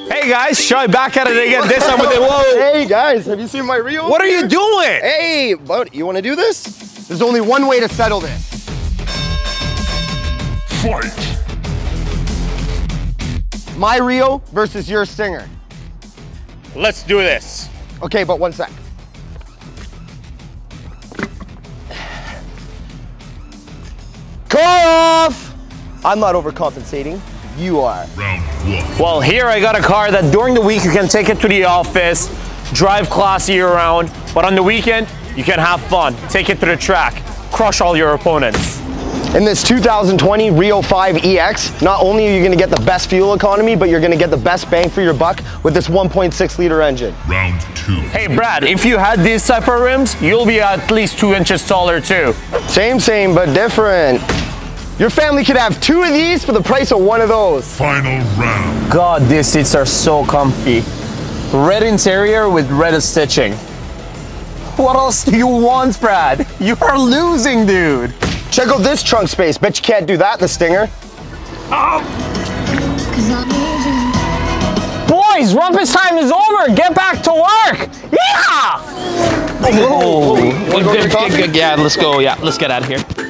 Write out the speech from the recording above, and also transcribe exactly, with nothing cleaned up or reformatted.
Hey guys, Shy back at it again. This time with the whoa. Hey guys, have you seen my reel? What are you doing? Hey, bud, you want to do this? There's only one way to settle this. Fight! My reel versus your stinger. Let's do this. Okay, but one sec. Call off! I'm not overcompensating. You are. Round one. Well, here I got a car that during the week you can take it to the office, drive classy year round, but on the weekend you can have fun, take it to the track, crush all your opponents. In this two thousand twenty Rio five E X, not only are you gonna get the best fuel economy, but you're gonna get the best bang for your buck with this one point six liter engine. Round two. Hey Brad, if you had these type of rims, you'll be at least two inches taller too. Same, same, but different. Your family could have two of these for the price of one of those. Final round. God, these seats are so comfy. Red interior with red stitching. What else do you want, Brad? You are losing, dude. Check out this trunk space. Bet you can't do that in the Stinger. Boys, rumpus time is over. Get back to work. Yeah! Oh, Good, good, good, good. Yeah, let's go. Yeah, let's get out of here.